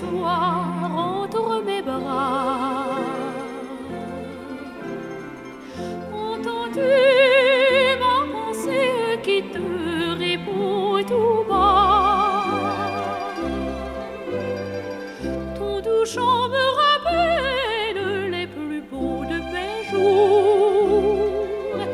soir entre mes bras. Entends-tu ma pensée qui te répond tout bas? Ton doux chant me rappelle les plus beaux de mes jours.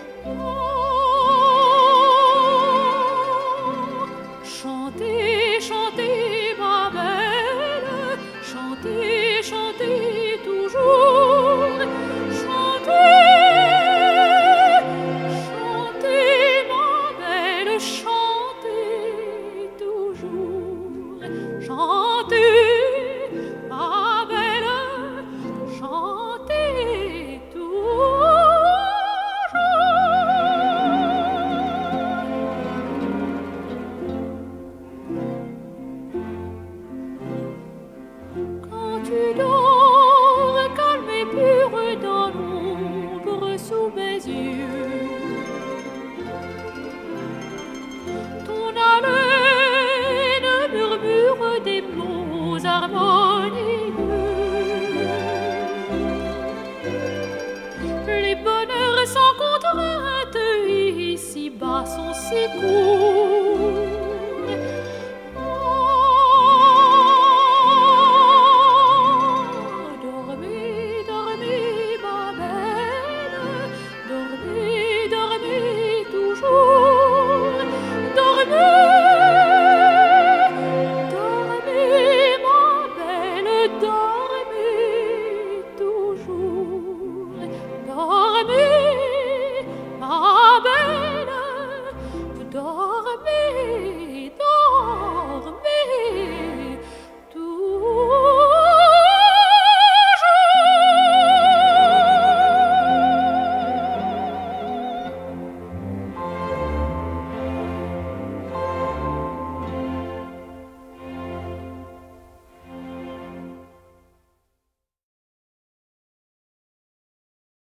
Oh, chantez, chantez ma belle, chantez, chantez toujours. Chantez, chantez ma belle, chantez toujours. Chantez ma belle, chantez toujours. Quand tu dors, calme et pure dans l'ombre sous mes yeux, ton haleine murmure des mots harmonieux. Les bonheurs sans contrainte ici-bas sont si courts.